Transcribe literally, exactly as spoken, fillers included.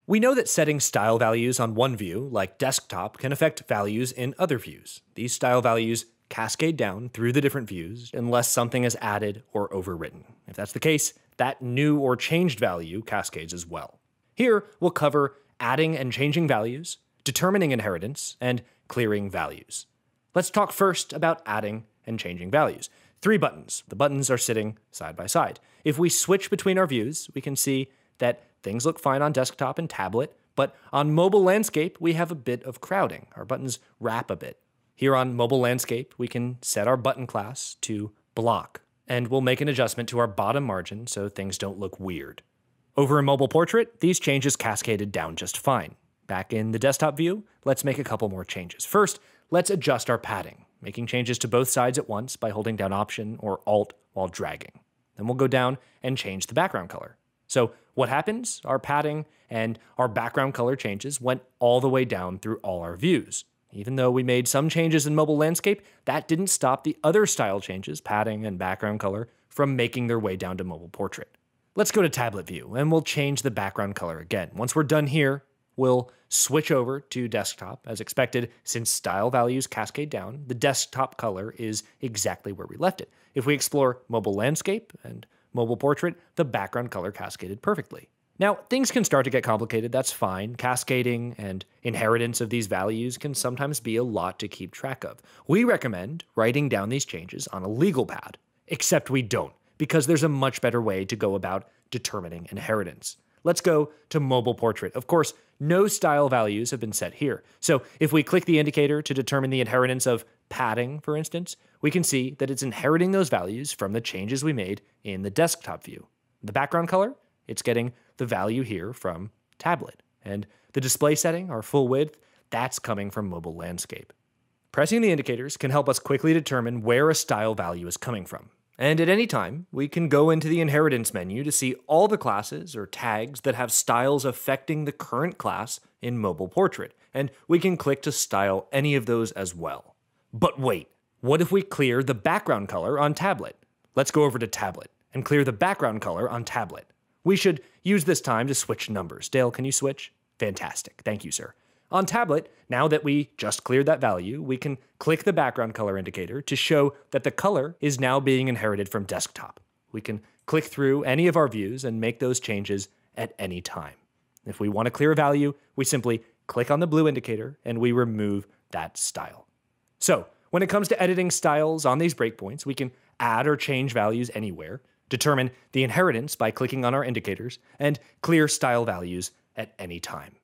We know that setting style values on one view, like desktop, can affect values in other views. These style values cascade down through the different views unless something is added or overwritten. If that's the case, that new or changed value cascades as well. Here, we'll cover adding and changing values, determining inheritance, and clearing values. Let's talk first about adding and changing values. Three buttons. The buttons are sitting side by side. If we switch between our views, we can see that things look fine on desktop and tablet, but on mobile landscape, we have a bit of crowding. Our buttons wrap a bit. Here on mobile landscape, we can set our button class to block, and we'll make an adjustment to our bottom margin so things don't look weird. Over in mobile portrait, these changes cascaded down just fine. Back in the desktop view, let's make a couple more changes. First, let's adjust our padding, making changes to both sides at once by holding down Option or Alt while dragging. Then we'll go down and change the background color. So what happens? Our padding and our background color changes went all the way down through all our views. Even though we made some changes in mobile landscape, that didn't stop the other style changes, padding and background color, from making their way down to mobile portrait. Let's go to tablet view and we'll change the background color again. Once we're done here, we'll switch over to desktop. As expected, since style values cascade down, the desktop color is exactly where we left it. If we explore mobile landscape and mobile portrait, the background color cascaded perfectly. Now, things can start to get complicated, that's fine. Cascading and inheritance of these values can sometimes be a lot to keep track of. We recommend writing down these changes on a legal pad, except we don't, because there's a much better way to go about determining inheritance. Let's go to mobile portrait. Of course, no style values have been set here. So if we click the indicator to determine the inheritance of padding, for instance, we can see that it's inheriting those values from the changes we made in the desktop view. The background color, it's getting the value here from tablet. And the display setting, our full width, that's coming from mobile landscape. Pressing the indicators can help us quickly determine where a style value is coming from. And at any time, we can go into the inheritance menu to see all the classes or tags that have styles affecting the current class in mobile portrait. And we can click to style any of those as well. But wait, what if we clear the background color on tablet? Let's go over to tablet and clear the background color on tablet. We should use this time to switch numbers. Dale, can you switch? Fantastic. Thank you, sir. On tablet, now that we just cleared that value, we can click the background color indicator to show that the color is now being inherited from desktop. We can click through any of our views and make those changes at any time. If we want to clear a value, we simply click on the blue indicator and we remove that style. So when it comes to editing styles on these breakpoints, we can add or change values anywhere, determine the inheritance by clicking on our indicators, and clear style values at any time.